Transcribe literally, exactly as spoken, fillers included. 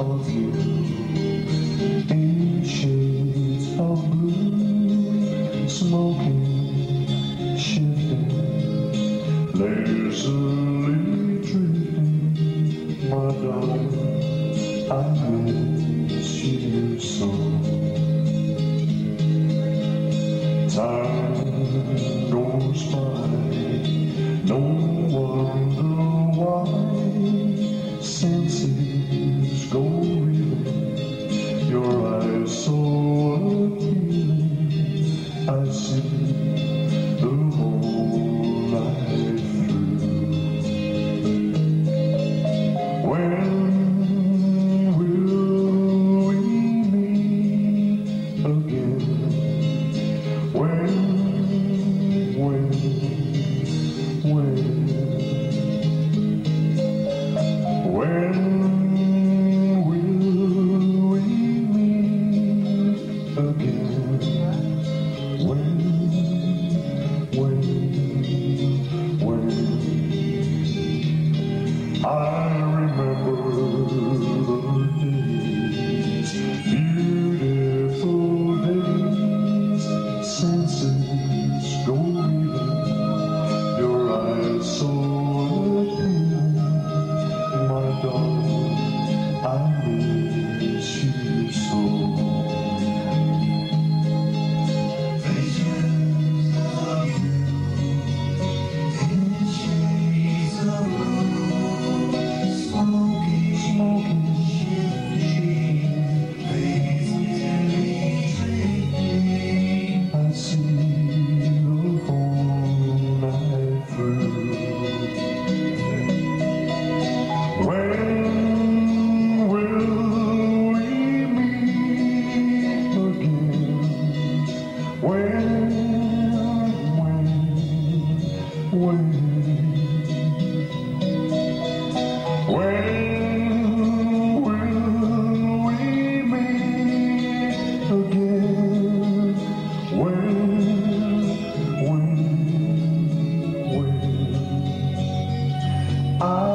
of you in shades of blue, smoking, shifting, lazily drifting. My darling, I miss you so. Time goes by, no wonder why senses go reeling, your eyes so appealing. I see the whole life through. When will we meet again? When, when, when, when will we meet again? When, when, when? I remember the days, beautiful days, senses go reeling, your eyes so appealing. My darling, I miss you so. Visions of you in shades of blue, smoking, smoking, shifting, lazily drifting. I see the whole night through. When will we meet again? When, when, when, when will we meet again? When, when, when? I